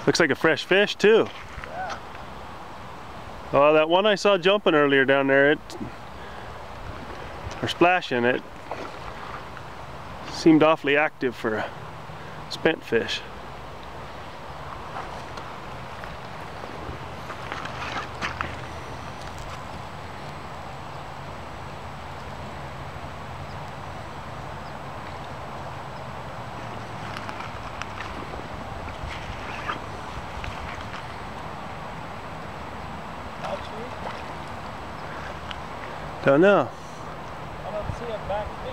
Looks like a fresh fish too. Yeah. Oh, that one I saw jumping earlier down there, or splashing, it seemed awfully active for a spent fish. Don't know. I don't see a back fin.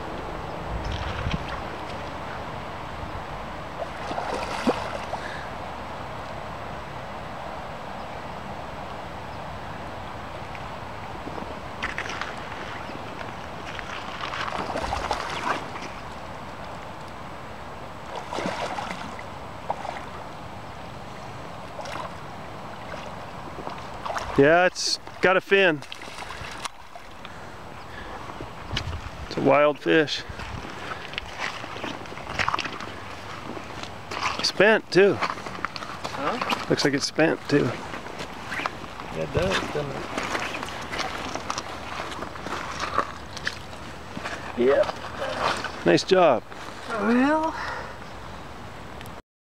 Yeah, it's got a fin. It's a wild fish. Spent too. Huh? Looks like it's spent too. Yeah, it does, doesn't it? Yep. Nice job. Well.